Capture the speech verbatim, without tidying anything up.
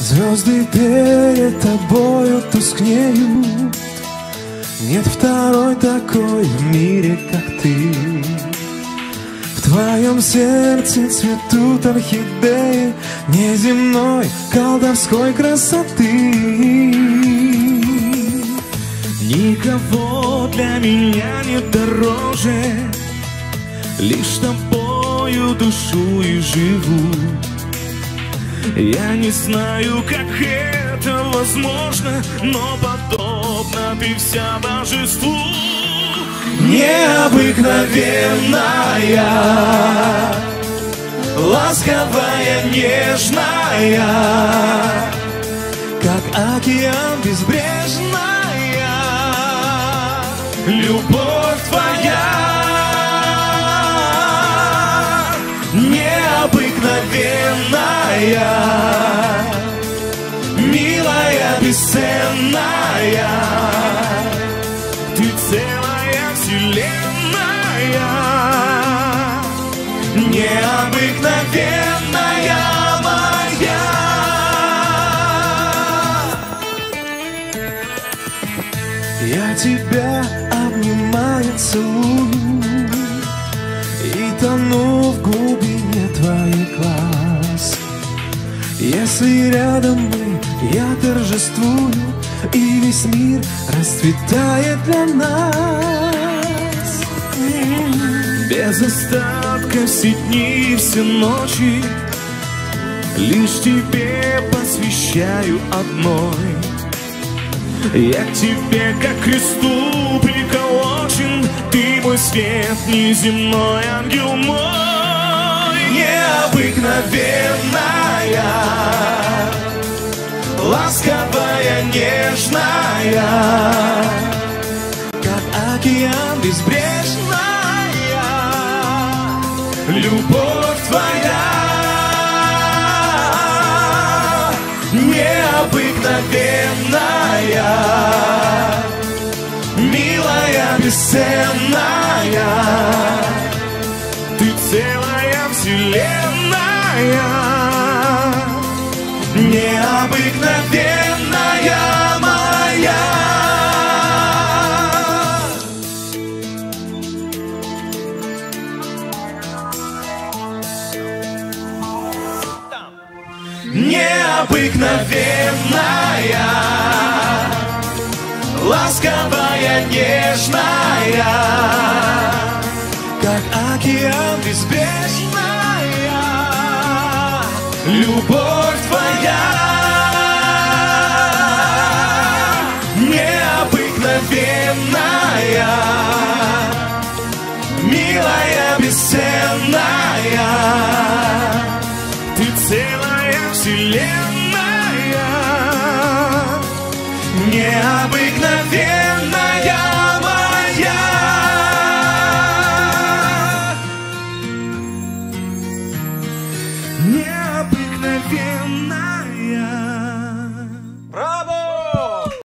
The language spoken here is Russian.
Звезды перед тобою тускнеют. Нет второй такой в мире, как ты. В твоем сердце цветут орхидеи неземной колдовской красоты. Никого для меня нет дороже, лишь тобою душою живу. Я не знаю, как это возможно, но подобно ты вся божеству. Необыкновенная, ласковая, нежная, как океан безбрежная, любовь твоя. Необыкновенная, милая, бесценная, ты целая вселенная. Необыкновенная моя. Я тебя обнимаю, целую и тону в глубине твоих глаз. Если рядом мы, я торжествую, и весь мир расцветает для нас. Без остатка все дни и все ночи лишь тебе посвящаю одной. Я к тебе, как к кресту приколочен, ты мой свет, неземной ангел мой. Необыкновенная, ласковая, нежная, как океан безбрежная, любовь твоя. Необыкновенная, милая, бесценная, ты целая вселенная. Необыкновенная моя. Необыкновенная, ласковая, нежная, как океан безбрежная, любовь твоя. Необыкновенная, милая, бесценная, ты целая вселенная. необыкновенная.